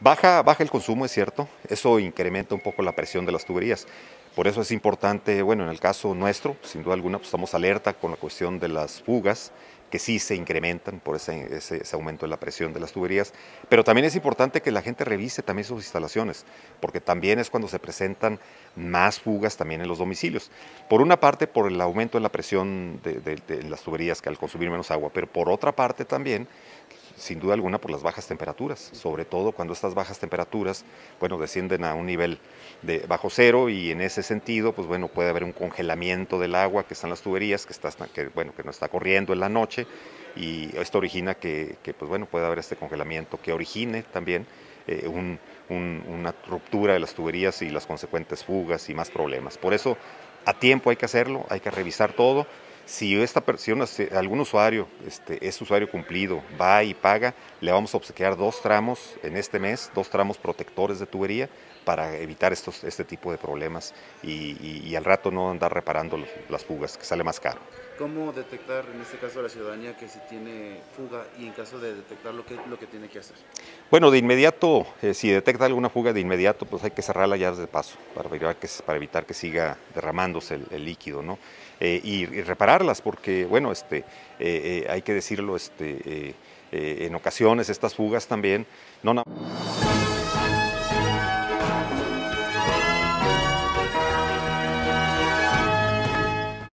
Baja el consumo, es cierto, eso incrementa un poco la presión de las tuberías. Por eso es importante, bueno, en el caso nuestro, sin duda alguna, pues estamos alerta con la cuestión de las fugas, que sí se incrementan por ese aumento de la presión de las tuberías, pero también es importante que la gente revise también sus instalaciones, porque también es cuando se presentan más fugas también en los domicilios. Por una parte, por el aumento de la presión de las tuberías, que al consumir menos agua, pero por otra parte también, sin duda alguna, por las bajas temperaturas, sobre todo cuando estas bajas temperaturas, bueno, descienden a un nivel de bajo cero, y en ese sentido, pues bueno, puede haber un congelamiento del agua que está en las tuberías, que no está corriendo en la noche, y esto origina pues bueno, puede haber este congelamiento que origine también una ruptura de las tuberías y las consecuentes fugas y más problemas. Por eso, a tiempo hay que hacerlo, hay que revisar todo. Si algún usuario es usuario cumplido, va y paga, le vamos a obsequiar 2 tramos en este mes, 2 tramos protectores de tubería para evitar este tipo de problemas y al rato no andar reparando las fugas, que sale más caro. ¿Cómo detectar, en este caso, a la ciudadanía que si tiene fuga, y en caso de detectarlo, qué es lo que tiene que hacer? Bueno, de inmediato, si detecta alguna fuga, de inmediato pues hay que cerrar las llaves de paso para evitar que siga derramándose el líquido, ¿no? Y repararlas, porque bueno, hay que decirlo, en ocasiones estas fugas también no